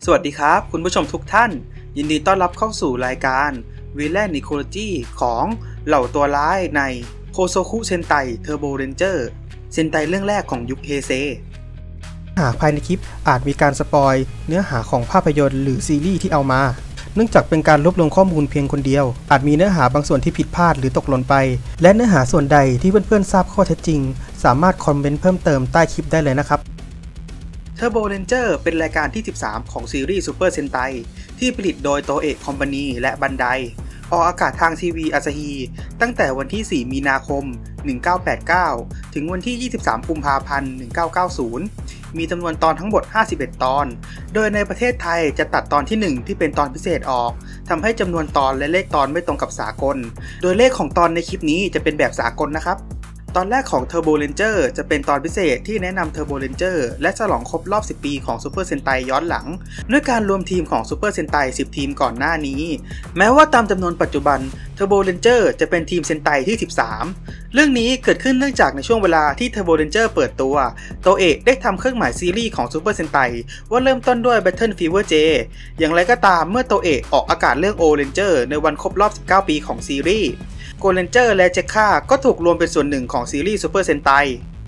สวัสดีครับคุณผู้ชมทุกท่านยินดีต้อนรับเข้าสู่รายการ Villain Ecology ของเหล่าตัวร้ายในโคโซคุเซนไตเทอร์โบเรนเจอร์เซนไตเรื่องแรกของยุคเฮเซภายในคลิปอาจมีการสปอยเนื้อหาของภาพยนตร์หรือซีรีส์ที่เอามาเนื่องจากเป็นการรวบรวมข้อมูลเพียงคนเดียวอาจมีเนื้อหาบางส่วนที่ผิดพลาดหรือตกหล่นไปและเนื้อหาส่วนใดที่เพื่อนๆทราบข้อเท็จจริงสามารถคอมเมนต์เพิ่มเติมใต้คลิปได้เลยนะครับTurbo Ranger เป็นรายการที่ 13 ของซีรีส์ Super Sentai ที่ผลิตโดยโตเอะคอมพานีและบันไดออกอากาศทางทีวีอาซาฮีตั้งแต่วันที่ 4 มีนาคม 1989 ถึงวันที่ 23 กุมภาพันธ์ 1990 มีจำนวนตอนทั้งหมด 51 ตอน โดยในประเทศไทยจะตัดตอนที่ 1 ที่เป็นตอนพิเศษออกทำให้จำนวนตอนและเลขตอนไม่ตรงกับสากลโดยเลขของตอนในคลิปนี้จะเป็นแบบสากลนะครับตอนแรกของ Turbo Ranger จะเป็นตอนพิเศษที่แนะนำ Turbo Ranger และฉลองครบรอบ 10 ปีของ Super Sentai ย้อนหลังด้วยการรวมทีมของ Super Sentai 10 ทีมก่อนหน้านี้แม้ว่าตามจำนวนปัจจุบัน Turbo Ranger จะเป็นทีม Sentai ที่ 13 เรื่องนี้เกิดขึ้นเนื่องจากในช่วงเวลาที่ Turbo Ranger เปิดตัวโตเอะได้ทำเครื่องหมายซีรีส์ของ Super Sentai ว่าเริ่มต้นด้วย Battle Fever J อย่างไรก็ตามเมื่อโตเอะออกอากาศเรื่อง O Ranger ในวันครบรอบ 19 ปีของซีรีส์โกลเรนเจอร์และเจคค่าก็ถูกรวมเป็นส่วนหนึ่งของซีรีส์ซูเปอร์เซนไต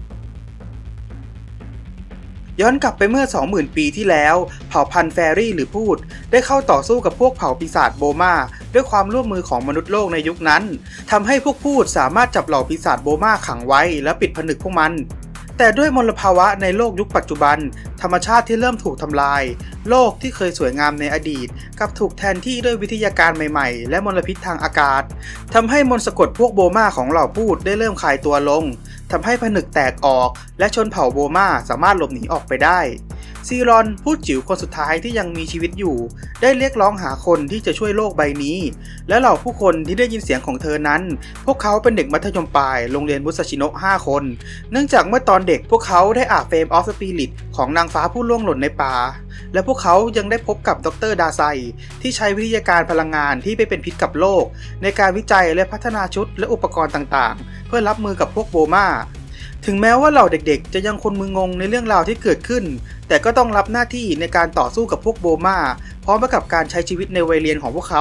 ย้อนกลับไปเมื่อ 20,000 ปีที่แล้วเผ่าพันธุ์แฟรี่หรือพูดได้เข้าต่อสู้กับพวกเผ่าปีศาจโบมาด้วยความร่วมมือของมนุษย์โลกในยุคนั้นทำให้พวกพูดสามารถจับเหล่าปีศาจโบมาขังไว้และปิดผนึกพวกมันแต่ด้วยมลภาวะในโลกยุคปัจจุบันธรรมชาติที่เริ่มถูกทำลายโลกที่เคยสวยงามในอดีตกลับถูกแทนที่ด้วยวิทยาการใหม่ๆและมลพิษทางอากาศทำให้มนต์สะกดพวกโบมาของเหล่าพูดได้เริ่มคลายตัวลงทำให้ผนึกแตกออกและชนเผ่าโบมาสามารถหลบหนีออกไปได้ซีรอนผู้จิ๋วคนสุดท้ายที่ยังมีชีวิตอยู่ได้เรียกร้องหาคนที่จะช่วยโลกใบนี้และเหล่าผู้คนที่ได้ยินเสียงของเธอนั้นพวกเขาเป็นเด็กมัธยมปลายโรงเรียนมุซาชิโนะ5 คนเนื่องจากเมื่อตอนเด็กพวกเขาได้อ่านเฟมออฟสปิริตของนางฟ้าผู้ล่วงหล่นในป่าและพวกเขายังได้พบกับดร.ดาไซที่ใช้วิทยาการพลังงานที่ไม่เป็นพิษกับโลกในการวิจัยและพัฒนาชุดและอุปกรณ์ต่างๆเพื่อรับมือกับพวกโบมาถึงแม้ว่าเหล่าเด็กๆจะยังคนมืองงในเรื่องราวที่เกิดขึ้นแต่ก็ต้องรับหน้าที่ในการต่อสู้กับพวกโบมาพร้อมกับการใช้ชีวิตในวัยเรียนของพวกเขา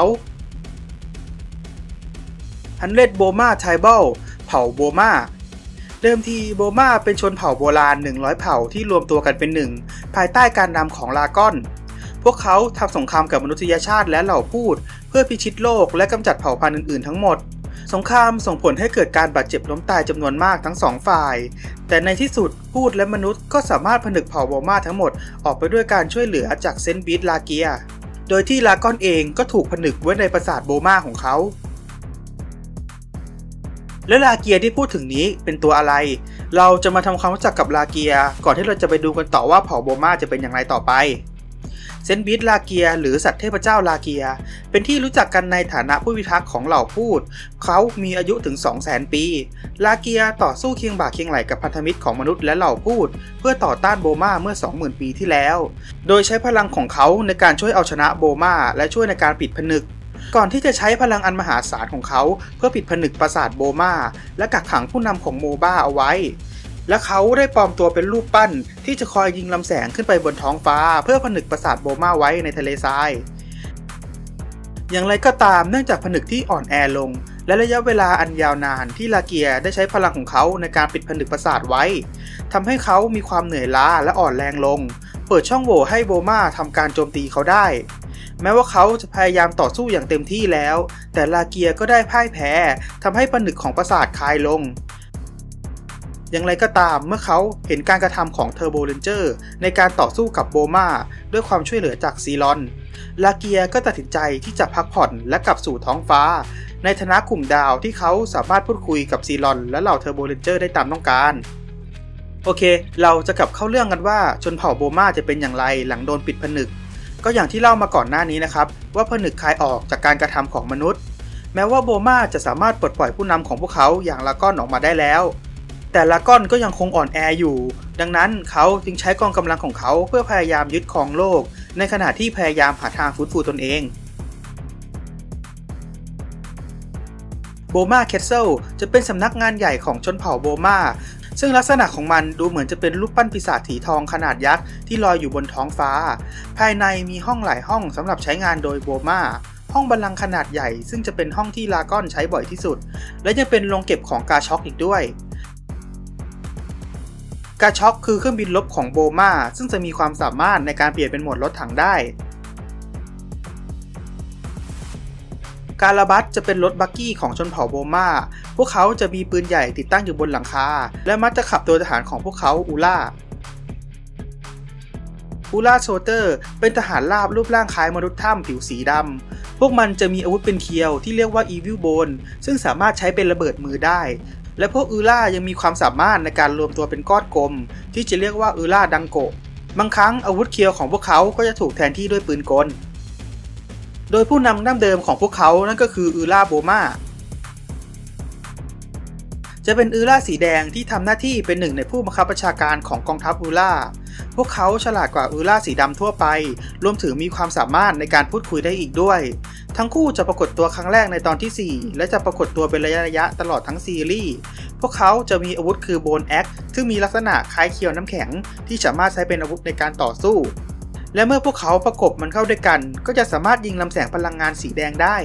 100 โบมาไทเบิลเผ่าโบมาเดิมทีโบมาเป็นชนเผ่าโบราณ100 เผ่าที่รวมตัวกันเป็นหนึ่งภายใต้การนำของลากอนพวกเขาทำสงครามกับมนุษยชาติและเหล่าพูดเพื่อพิชิตโลกและกำจัดเผ่าพันธุ์อื่นๆทั้งหมดสงครามส่งผลให้เกิดการบาดเจ็บล้มตายจำนวนมากทั้ง2 ฝ่ายแต่ในที่สุดพูดและมนุษย์ก็สามารถผนึกเผ่าโบมาทั้งหมดออกไปด้วยการช่วยเหลือจากเซนต์บีทลาเกียโดยที่ลากอนเองก็ถูกผนึกไว้ในปราสาทโบมาของเขาและลาเกียที่พูดถึงนี้เป็นตัวอะไรเราจะมาทำความรู้จักกับลาเกียก่อนที่เราจะไปดูกันต่อว่าเผ่าโบมาจะเป็นอย่างไรต่อไปเซนต์บีทลาเกียหรือสัตว์เทพเจ้าลาเกียเป็นที่รู้จักกันในฐานะผู้พิทักษ์ของเหล่าพูดเขามีอายุถึง 200,000 ปีลาเกียต่อสู้เคียงบ่าเคียงไหล่กับพันธมิตรของมนุษย์และเหล่าพูดเพื่อต่อต้านโบมาเมื่อ 20,000 ปีที่แล้วโดยใช้พลังของเขาในการช่วยเอาชนะโบมาและช่วยในการปิดผนึกก่อนที่จะใช้พลังอันมหาศาลของเขาเพื่อปิดผนึกปราสาทโบมาและกักขังผู้นำของโมบ้าเอาไว้และเขาได้ปลอมตัวเป็นรูปปั้นที่จะคอยยิงลำแสงขึ้นไปบนท้องฟ้าเพื่อผนึกปราสาทโบมาไว้ในทะเลทรายอย่างไรก็ตามเนื่องจากผนึกที่อ่อนแอลงและระยะเวลาอันยาวนานที่ลาเกียได้ใช้พลังของเขาในการปิดผนึกปราสาทไว้ทำให้เขามีความเหนื่อยล้าและอ่อนแรงลงเปิดช่องโหว่ให้โบมาทำการโจมตีเขาได้แม้ว่าเขาจะพยายามต่อสู้อย่างเต็มที่แล้วแต่ลาเกียก็ได้พ่ายแพ้ทำให้ผนึกของปราสาทคลายลงอย่างไรก็ตามเมื่อเขาเห็นการกระทำของเทอร์โบเรนเจอร์ในการต่อสู้กับโบมาด้วยความช่วยเหลือจากซีรอนลาเกียก็ตัดสินใจที่จะพักผ่อนและกลับสู่ท้องฟ้าในฐานะกลุ่มดาวที่เขาสามารถพูดคุยกับซีรอนและเหล่าเทอร์โบเรนเจอร์ได้ตามต้องการโอเคเราจะกลับเข้าเรื่องกันว่าชนเผ่าโบมาจะเป็นอย่างไรหลังโดนปิดผนึกก็อย่างที่เล่ามาก่อนหน้านี้นะครับว่าผนึกคลายออกจากการกระทำของมนุษย์แม้ว่าโบมาจะสามารถปลดปล่อยผู้นำของพวกเขาอย่างลากอนออกมาได้แล้วแต่ลากอนก็ยังคงอ่อนแออยู่ดังนั้นเขาจึงใช้กองกำลังของเขาเพื่อพยายามยึดครองโลกในขณะที่พยายามหาทางฟื้นฟูตนเองโบมาแคสเซิลจะเป็นสำนักงานใหญ่ของชนเผ่าโบมาซึ่งลักษณะของมันดูเหมือนจะเป็นรูปปั้นปีศาจสีทองขนาดยักษ์ที่ลอยอยู่บนท้องฟ้าภายในมีห้องหลายห้องสำหรับใช้งานโดยโบมาห้องบัลลังก์ขนาดใหญ่ซึ่งจะเป็นห้องที่ลากอนใช้บ่อยที่สุดและยังเป็นโรงเก็บของกาช็อกอีกด้วยกาช็อกคือเครื่องบินรบของโบมาซึ่งจะมีความสามารถในการเปลี่ยนเป็นโหมดรถถังได้การาบัสจะเป็นรถบักกี้ของชนเผ่าโบมาพวกเขาจะมีปืนใหญ่ติดตั้งอยู่บนหลังคาและมักจะขับตัวทหารของพวกเขาอูล่าโชเตอร์เป็นทหารราบรูปร่างคล้ายมนุษย์ถ้ำผิวสีดำพวกมันจะมีอาวุธเป็นเคียวที่เรียกว่า Evil Bone ซึ่งสามารถใช้เป็นระเบิดมือได้และพวกอูล่ายังมีความสามารถในการรวมตัวเป็นก้อนกลมที่จะเรียกว่าอูล่าดังโกะบางครั้งอาวุธเคียวของพวกเขาก็จะถูกแทนที่ด้วยปืนกลโดยผู้นำดั้งเดิมของพวกเขานั่นก็คืออูล่าโบมาจะเป็นอูล่าสีแดงที่ทำหน้าที่เป็นหนึ่งในผู้บังคับบัญชาการของกองทัพอูล่าพวกเขาฉลาดกว่าอูล่าสีดำทั่วไปรวมถึงมีความสามารถในการพูดคุยได้อีกด้วยทั้งคู่จะปรากฏตัวครั้งแรกในตอนที่4และจะปรากฏตัวเป็นระยะตลอดทั้งซีรีส์พวกเขาจะมีอาวุธคือโบนแอ็กซึ่งมีลักษณะคล้ายเคียวน้ำแข็งที่สามารถใช้เป็นอาวุธในการต่อสู้และเมื่อพวกเขาประกบมันเข้าด้วยกันก็จะสามารถยิงลำแสงพลังงานสีแดงได้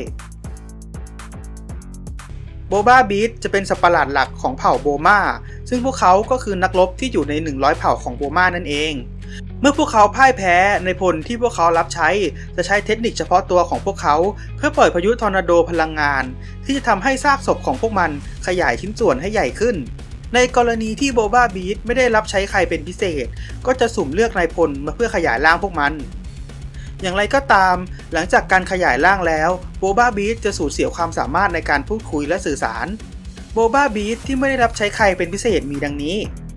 โบบาบีทจะเป็นสัตว์ประหลาดหลักของเผ่าโบมาซึ่งพวกเขาก็คือนักรบที่อยู่ใน100เผ่าของโบมานั่นเองเมื่อพวกเขาพ่ายแพ้ในพลที่พวกเขารับใช้จะใช้เทคนิคเฉพาะตัวของพวกเขาเพื่อปล่อยพายุทอร์นาโดพลังงานที่จะทำให้ซากศพของพวกมันขยายชิ้นส่วนให้ใหญ่ขึ้นในกรณีที่โบบาบีทไม่ได้รับใช้ใครเป็นพิเศษก็จะสุ่มเลือกนายพลมาเพื่อขยายร่างพวกมันอย่างไรก็ตามหลังจากการขยายร่างแล้วโบบาบีทจะสูญเสียความสามารถในการพูดคุยและสื่อสารโบบาบีทที่ไม่ได้รับใช้ใครเป็นพิเศษมีดังนี้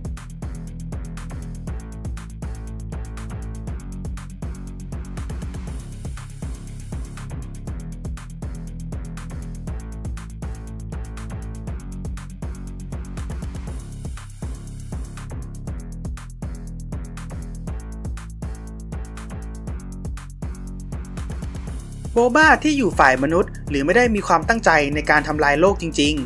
โบบาที่อยู่ฝ่ายมนุษย์หรือไม่ได้มีความตั้งใจในการทำลายโลกจริง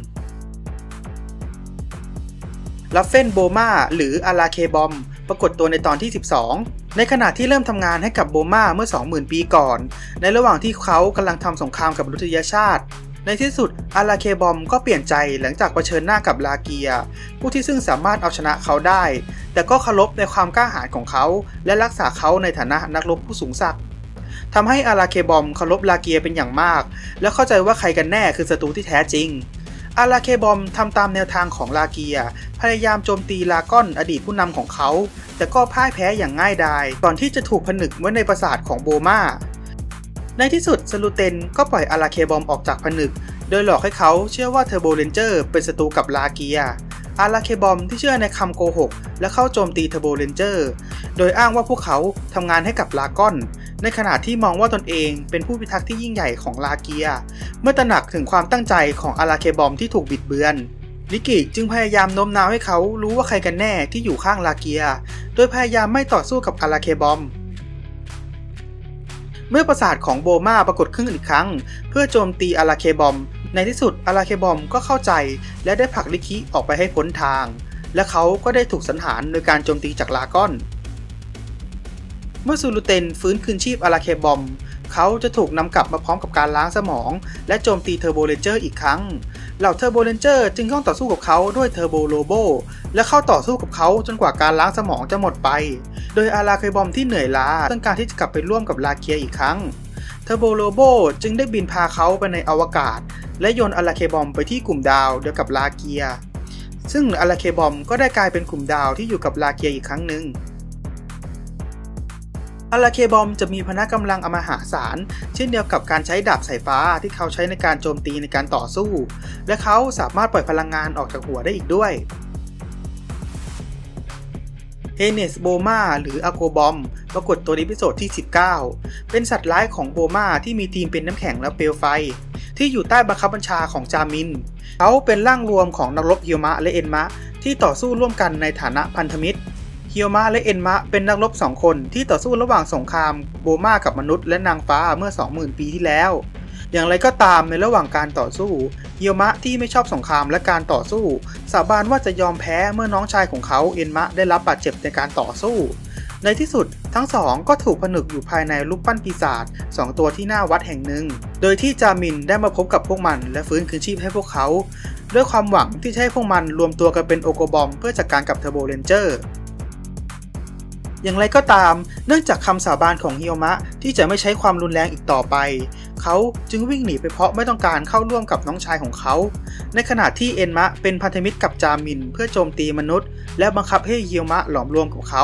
ๆลัฟเฟนโบมาหรืออาราเคบอมปรากฏตัวในตอนที่12ในขณะที่เริ่มทำงานให้กับโบมาเมื่อ 20,000 ปีก่อนในระหว่างที่เขากำลังทำสงครามกับมนุษยชาติในที่สุดอาราเคบอมก็เปลี่ยนใจหลังจากเผชิญหน้ากับลาเกียผู้ที่ซึ่งสามารถเอาชนะเขาได้แต่ก็เคารพในความกล้าหาญของเขาและรักษาเขาในฐานะนักรบผู้สูงศักดิ์ทำให้อาราเคบอมเคารพลาเกียเป็นอย่างมากและเข้าใจว่าใครกันแน่คือศัตรูที่แท้จริงอาราเคบอมทำตามแนวทางของลาเกียพยายามโจมตีลากอนอดีตผู้นำของเขาแต่ก็พ่ายแพ้อย่างง่ายดายก่อนที่จะถูกผนึกไว้ในปราสาทของโบมาในที่สุดซาลูเตนก็ปล่อยอาราเคบอมออกจากผนึกโดยหลอกให้เขาเชื่อว่าเทอร์โบเรนเจอร์เป็นศัตรูกับลาเกียอาราเคบอมที่เชื่อในคำโกหกและเข้าโจมตีเทอร์โบเรนเจอร์โดยอ้างว่าพวกเขาทำงานให้กับลากอนในขณะที่มองว่าตนเองเป็นผู้พิทักษ์ที่ยิ่งใหญ่ของลาเกียเมื่อตระหนักถึงความตั้งใจของอาราเคบอมที่ถูกบิดเบือนลิกิจึงพยายามโน้มน้าวให้เขารู้ว่าใครกันแน่ที่อยู่ข้างลาเกียโดยพยายามไม่ต่อสู้กับอาราเคบอมเมื่อปราสาทของโบมาปรากฏขึ้นอีกครั้งเพื่อโจมตีอาราเคบอมในที่สุดอาราเคบอมก็เข้าใจและได้ผลักลิกิออกไปให้พ้นทางและเขาก็ได้ถูกสังหารโดยการโจมตีจากลากอนเมื่อซูลูเตนฟื้นคืนชีพอาราเคบอมเขาจะถูกนำกลับมาพร้อมกับการล้างสมองและโจมตีเทอร์โบเรนเจอร์อีกครั้งเหล่าเทอร์โบเรนเจอร์จึงต้องต่อสู้กับเขาด้วยเทอร์โบโลโบและเข้าต่อสู้กับเขาจนกว่าการล้างสมองจะหมดไปโดยอาราเคบอมที่เหนื่อยล้าต้องการที่จะกลับไปร่วมกับลาเกียอีกครั้งเทอร์โบโลโบจึงได้บินพาเขาไปในอวกาศและโยนอาราเคบอมไปที่กลุ่มดาวเดียวกับลาเกียซึ่งอาราเคบอมก็ได้กลายเป็นกลุ่มดาวที่อยู่กับลาเกียอีกครั้งหนึ่งอาราเคบอมจะมีพละกำลังอมหาศาลเช่นเดียวกับการใช้ดาบสายฟ้าที่เขาใช้ในการโจมตีในการต่อสู้และเขาสามารถปล่อยพลังงานออกจากหัวได้อีกด้วยเฮเนสโบมาหรืออาโกบอมปรากฏตัวในอีพิโซดที่19เป็นสัตว์ร้ายของโบมาที่มีทีมเป็นน้ำแข็งและเปลวไฟที่อยู่ใต้บังคับบัญชาของจามินเขาเป็นร่างรวมของนักรบฮิวมะและเอ็นมะที่ต่อสู้ร่วมกันในฐานะพันธมิตรฮิวมะและเอ็นมะเป็นนักรบ2 คนที่ต่อสู้ระหว่างสงครามโบมากับมนุษย์และนางฟ้าเมื่อ 20,000 ปีที่แล้วอย่างไรก็ตามในระหว่างการต่อสู้เฮียวมะที่ไม่ชอบสงครามและการต่อสู้สาบานว่าจะยอมแพ้เมื่อน้องชายของเขาเอ็นมะได้รับบาดเจ็บในการต่อสู้ในที่สุดทั้งสองก็ถูกผนึกอยู่ภายในรูปปั้นปีศาจ2 ตัวที่หน้าวัดแห่งหนึ่งโดยที่จามินได้มาพบกับพวกมันและฟื้นคืนชีพให้พวกเขาด้วยความหวังที่จะให้พวกมันรวมตัวกันเป็นโอโกบอมเพื่อจัดการกับเทอร์โบเรนเจอร์อย่างไรก็ตามเนื่องจากคำสาบานของเฮียวมะที่จะไม่ใช้ความรุนแรงอีกต่อไปเขาจึงวิ่งหนีไปเพราะไม่ต้องการเข้าร่วมกับน้องชายของเขาในขณะที่เอ็นมะเป็นพันธมิตรกับจามินเพื่อโจมตีมนุษย์และบังคับให้เฮียวมะหลอมรวมกับเขา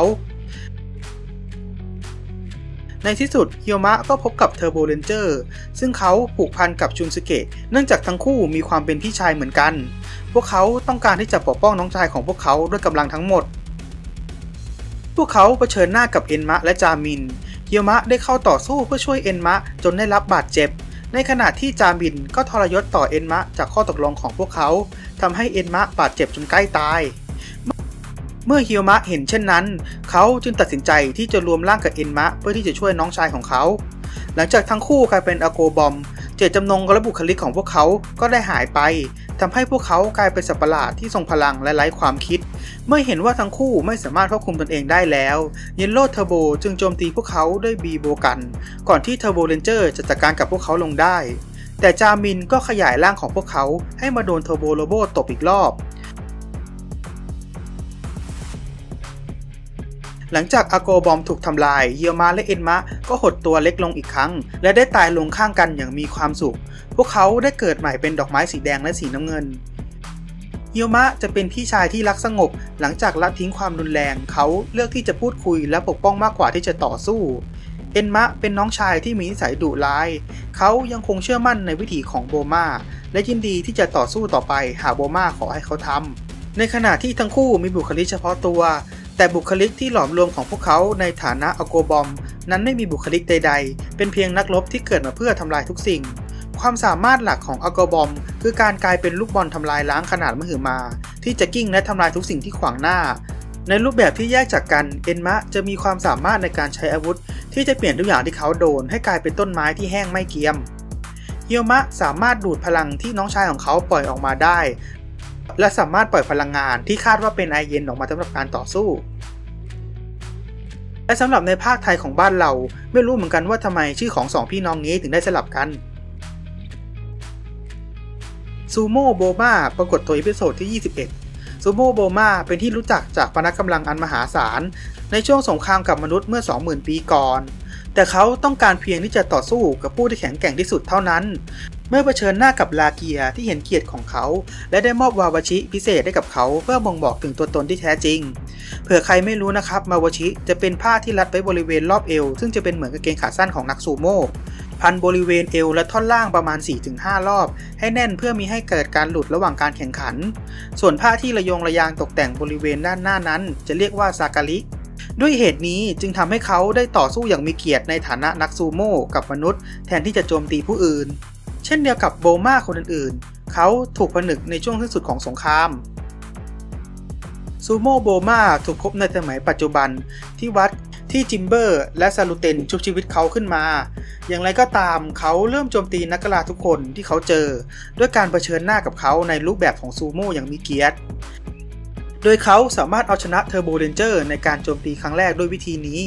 ในที่สุดเฮียวมะก็พบกับเทอร์โบเรนเจอร์ซึ่งเขาผูกพันกับจุนสึเกะเนื่องจากทั้งคู่มีความเป็นพี่ชายเหมือนกันพวกเขาต้องการที่จะปกป้องน้องชายของพวกเขาด้วยกำลังทั้งหมดพวกเขาเผชิญหน้ากับเอ็นมะและจามินเฮียวมะได้เข้าต่อสู้เพื่อช่วยเอ็นมะจนได้รับบาดเจ็บในขณะที่จามินก็ทรยศต่อเอ็นมะจากข้อตกลงของพวกเขาทำให้เอ็นมะบาดเจ็บจนใกล้ตายเมื่อเฮียวมะเห็นเช่นนั้นเขาจึงตัดสินใจที่จะรวมร่างกับเอ็นมะเพื่อที่จะช่วยน้องชายของเขาหลังจากทั้งคู่กลายเป็นอโกบอมเจตจำนงและบุคลิกของพวกเขาก็ได้หายไปทำให้พวกเขากลายเป็นสัตว์ประหลาดที่ทรงพลังและไร้ความคิดเมื่อเห็นว่าทั้งคู่ไม่สามารถควบคุมตนเองได้แล้วเยลโล่เทอร์โบจึงโจมตีพวกเขาด้วยบีโบกันก่อนที่เทอร์โบเรนเจอร์จะจัดการกับพวกเขาลงได้แต่จามินก็ขยายร่างของพวกเขาให้มาโดนเทอร์โบโรโบตบอีกรอบหลังจากอาโกบอมถูกทำลายเฮียวมะและเอ็นมะก็หดตัวเล็กลงอีกครั้งและได้ตายลงข้างกันอย่างมีความสุขพวกเขาได้เกิดใหม่เป็นดอกไม้สีแดงและสีน้ำเงินเฮียวมะจะเป็นพี่ชายที่รักสงบหลังจากละทิ้งความรุนแรงเขาเลือกที่จะพูดคุยและปกป้องมากกว่าที่จะต่อสู้เอ็นมะเป็นน้องชายที่มีนิสัยดุร้ายเขายังคงเชื่อมั่นในวิถีของโบมาและยินดีที่จะต่อสู้ต่อไปหากโบมาขอให้เขาทำในขณะที่ทั้งคู่มีบุคลิกเฉพาะตัวแต่บุคลิกที่หลอมรวมของพวกเขาในฐานะอโกบอมนั้นไม่มีบุคลิกใดๆเป็นเพียงนักรบที่เกิดมาเพื่อทำลายทุกสิ่งความสามารถหลักของอโกบอมคือการกลายเป็นลูกบอลทำลายล้างขนาดมหึมาที่จะกิ้งและทำลายทุกสิ่งที่ขวางหน้าในรูปแบบที่แยกจากกันเอ็นมะจะมีความสามารถในการใช้อาวุธที่จะเปลี่ยนทุกอย่างที่เขาโดนให้กลายเป็นต้นไม้ที่แห้งไม่เกรียมเฮียวมะสามารถดูดพลังที่น้องชายของเขาปล่อยออกมาได้และสามารถปล่อยพลังงานที่คาดว่าเป็นไอเย็นออกมาสำหรับการต่อสู้และสำหรับในภาคไทยของบ้านเราไม่รู้เหมือนกันว่าทำไมชื่อของ2 พี่น้องนี้ถึงได้สลับกันซูโม่โบมาปรากฏตัวเอพิโซดที่21ซูโม่โบมาเป็นที่รู้จักจากพละกำลังอันมหาศาลในช่วงสงครามกับมนุษย์เมื่อ 20,000 ปีก่อนแต่เขาต้องการเพียงที่จะต่อสู้กับผู้ที่แข็งแกร่งที่สุดเท่านั้นเมื่อเผชิญหน้ากับลาเกียที่เห็นเกียรติของเขาและได้มอบวาวาชิพิเศษให้กับเขาเพื่อบ่งบอกถึงตัวตนที่แท้จริงเผื่อใครไม่รู้นะครับมาวาชิจะเป็นผ้าที่รัดไว้บริเวณรอบเอวซึ่งจะเป็นเหมือนกางเกงขาสั้นของนักซูโม่พันบริเวณเอวและท่อนล่างประมาณ 4-5 รอบให้แน่นเพื่อมีให้เกิดการหลุดระหว่างการแข่งขันส่วนผ้าที่ระยงระยางตกแต่งบริเวณด้านหน้านั้นจะเรียกว่าซาการิด้วยเหตุนี้จึงทำให้เขาได้ต่อสู้อย่างมีเกียรติในฐานะนักซูโม่กับมนุษย์แทนที่จะโจมตีผู้อื่นเช่นเดียวกับโบมาคนอื่นๆเขาถูกผนึกในช่วงสิ้นสุดของสงครามซูโม่โบมาถูกพบในสมัยปัจจุบันที่วัดที่จิมเบอร์และซาลูเตนชุบชีวิตเขาขึ้นมาอย่างไรก็ตามเขาเริ่มโจมตีนักกีฬาทุกคนที่เขาเจอด้วยการเผชิญหน้ากับเขาในรูปแบบของซูโม่อย่างมีเกียรติโดยเขาสามารถเอาชนะเทอร์โบเรนเจอร์ในการโจมตีครั้งแรกด้วยวิธีนี้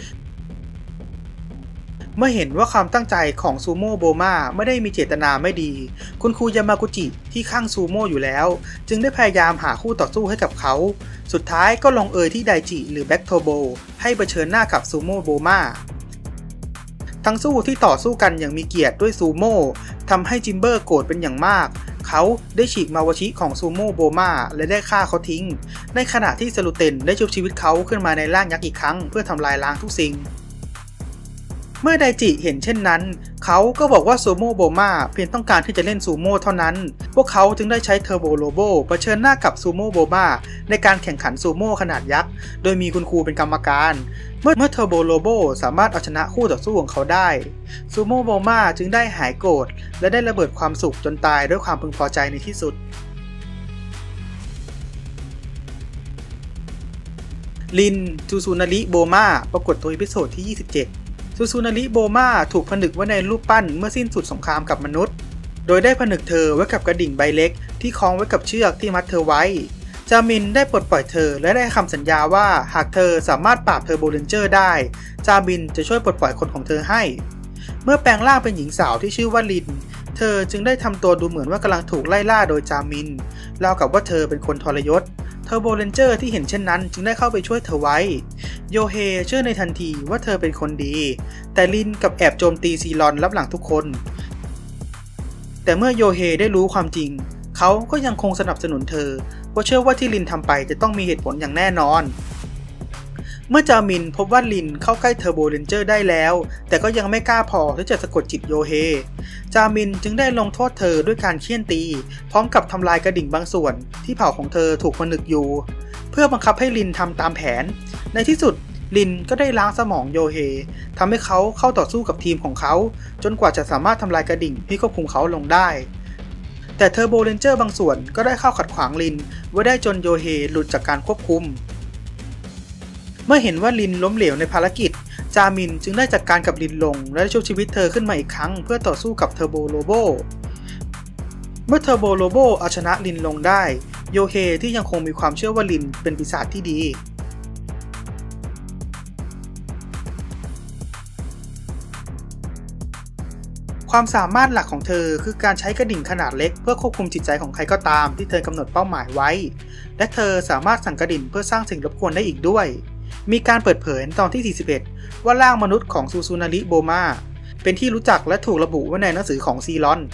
เมื่อเห็นว่าความตั้งใจของซูโม่โบมาไม่ได้มีเจตนาไม่ดีคุณครูยามากุจิที่ข้างซูโม่อยู่แล้วจึงได้พยายามหาคู่ต่อสู้ให้กับเขาสุดท้ายก็ลงเอยที่ไดจิหรือแบ็คโทโบให้เผชิญหน้ากับซูโม่โบมาทั้งสู้ที่ต่อสู้กันอย่างมีเกียรติด้วยซูโม่ทำให้จิมเบอร์โกรธเป็นอย่างมากเขาได้ฉีกมาวาชิของซูโม่โบมาและได้ฆ่าเขาทิ้งในขณะที่ซาลูเตนได้ชุบชีวิตเขาขึ้นมาในร่างยักษ์อีกครั้งเพื่อทำลายล้างทุกสิ่งเมื่อไดจิเห็นเช่นนั้นเขาก็บอกว่าซูโม่โบมาเพียงต้องการที่จะเล่นซูโม่เท่านั้นพวกเขาจึงได้ใช้เทอร์โบโรโบเผชิญหน้ากับซูโม่โบมาในการแข่งขันซูโม่ขนาดยักษ์โดยมีคุณครูเป็นกรรมการเมื่อเทอร์โบโรโบสามารถเอาชนะคู่ต่อสู้ของเขาได้ซูโม่โบมาจึงได้หายโกรธและได้ระเบิดความสุขจนตายด้วยความพึงพอใจในที่สุดลินจูซูนาริโบมาปรากฏตัวเอพิโซดที่27 ซูซูนาริโบมาถูกผนึกไว้ในรูปปั้นเมื่อสิ้นสุดสงครามกับมนุษย์โดยได้ผนึกเธอไว้กับกระดิ่งใบเล็กที่คล้องไว้กับเชือกที่มัดเธอไว้จามินได้ปลดปล่อยเธอและได้คำสัญญาว่าหากเธอสามารถปราบเทอร์โบเรนเจอร์ได้จามินจะช่วยปลดปล่อยคนของเธอให้เมื่อแปลงร่างเป็นหญิงสาวที่ชื่อว่าลินเธอจึงได้ทำตัวดูเหมือนว่ากำลังถูกไล่ล่าโดยจามินราวกับว่าเธอเป็นคนทรยศเทอร์โบเรนเจอร์ที่เห็นเช่นนั้นจึงได้เข้าไปช่วยเธอไว้โยเฮเชื่อในทันทีว่าเธอเป็นคนดีแต่ลินกับแอบโจมตีซีรอนรับหลังทุกคนแต่เมื่อโยเฮได้รู้ความจริงเขาก็ยังคงสนับสนุนเธอเพราะเชื่อว่าที่ลินทำไปจะต้องมีเหตุผลอย่างแน่นอนเมื่อจามินพบว่าลินเข้าใกล้เทอร์โบเรนเจอร์ได้แล้วแต่ก็ยังไม่กล้าพอที่จะสะกดจิตโยเฮจามินจึงได้ลงโทษเธอด้วยการเฆี่ยนตีพร้อมกับทำลายกระดิ่งบางส่วนที่เผ่าของเธอถูกผนึกอยู่เพื่อบังคับให้ลินทำตามแผนในที่สุดลินก็ได้ล้างสมองโยเฮทำให้เขาเข้าต่อสู้กับทีมของเขาจนกว่าจะสามารถทำลายกระดิ่งที่ควบคุมเขาลงได้แต่เทอร์โบเรนเจอร์บางส่วนก็ได้เข้าขัดขวางลินไว้ได้จนโยเฮหลุดจากการควบคุมเมื่อเห็นว่าลินล้มเหลวในภารกิจจามินจึงได้จัดการกับลินลงและได้ช่วยชีวิตเธอขึ้นมาอีกครั้งเพื่อต่อสู้กับเทอร์โบโลโบเมื่อเทอร์โบโลโบเอาชนะลินลงได้โยเฮที่ยังคงมีความเชื่อว่าลินเป็นปีศาจที่ดีความสามารถหลักของเธอคือการใช้กระดิ่งขนาดเล็กเพื่อควบคุมจิตใจของใครก็ตามที่เธอกำหนดเป้าหมายไว้และเธอสามารถสั่งกระดิ่งเพื่อสร้างสิ่งรบกวนได้อีกด้วยมีการเปิดเผยตอนที่41ว่าร่างมนุษย์ของซูซูนาริโบมาเป็นที่รู้จักและถูกระบุไว้ในหนังสือของซีรอน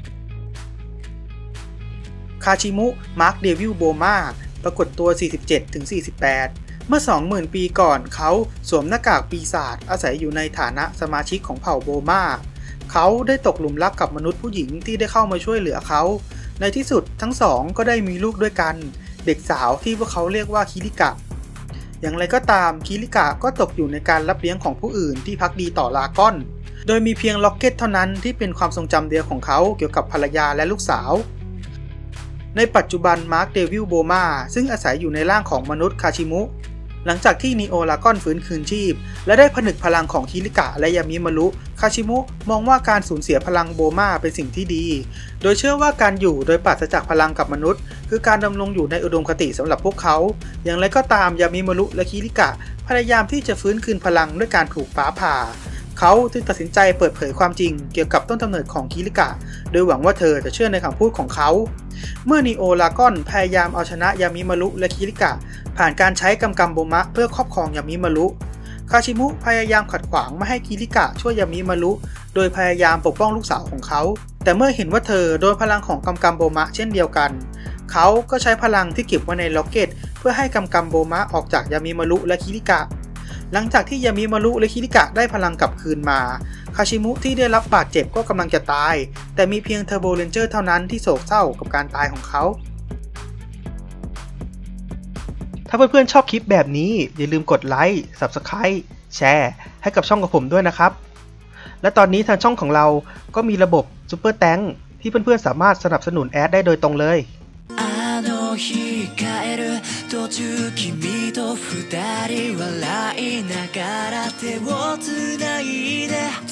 คาชิมุมาร์คเดวิลโบมาปรากฏตัว 47-48 เมื่อ 20,000 ปีก่อนเขาสวมหน้ากากปีศาจอาศัยอยู่ในฐานะสมาชิกของเผ่าโบมาเขาได้ตกหลุมรักกับมนุษย์ผู้หญิงที่ได้เข้ามาช่วยเหลือเขาในที่สุดทั้งสองก็ได้มีลูกด้วยกันเด็กสาวที่พวกเขาเรียกว่าคิริกะอย่างไรก็ตามคิริกะก็ตกอยู่ในการรับเลี้ยงของผู้อื่นที่ภักดีต่อลากอนโดยมีเพียงล็อกเก็ตเท่านั้นที่เป็นความทรงจำเดียวของเขาเกี่ยวกับภรรยาและลูกสาวในปัจจุบันมาร์คเดวิลโบมาซึ่งอาศัยอยู่ในร่างของมนุษย์คาชิมุหลังจากที่นีโอลากอนฟื้นคืนชีพและได้ผนึกพลังของคิริกะและยามิมารุคาชิมุมองว่าการสูญเสียพลังโบมาเป็นสิ่งที่ดีโดยเชื่อว่าการอยู่โดยปราศจากพลังกับมนุษย์คือการดำรงอยู่ในอุดมคติสำหรับพวกเขาอย่างไรก็ตามยามิมารุและคิริกะพยายามที่จะฟื้นคืนพลังด้วยการถูกฟ้าผ่าเขาจึงตัดสินใจเปิดเผยความจริงเกี่ยวกับต้นกำเนิดของคิริกะโดยหวังว่าเธอจะเชื่อในคำพูดของเขาเมื่อนีโอลากอนพยายามเอาชนะยามิมารุและคิริกะผ่านการใช้กำกำโบมะเพื่อครอบครองยามิมารุคาชิมุพยายามขัดขวางไม่ให้คิริกะช่วยยามิมารุโดยพยายามปกป้องลูกสาวของเขาแต่เมื่อเห็นว่าเธอโดนพลังของกำกำโบมะเช่นเดียวกันเขาก็ใช้พลังที่เก็บไว้ในล็อกเก็ตเพื่อให้กำกำโบมะออกจากยามิมารุและคิริกะหลังจากที่ยามิมารุและคิริกะได้พลังกลับคืนมาคาชิมุที่ได้รับบาดเจ็บก็กำลังจะตายแต่มีเพียงเทอร์โบเรนเจอร์เท่านั้นที่โศกเศร้ากับการตายของเขาถ้าเพื่อนๆชอบคลิปแบบนี้อย่าลืมกดไลค์ Subscribe แชร์ให้กับช่องของผมด้วยนะครับและตอนนี้ทางช่องของเราก็มีระบบ Super Thanks ที่เพื่อนๆสามารถสนับสนุนแอดได้โดยตรงเลย日帰る途中君と二人笑いながら手をつないで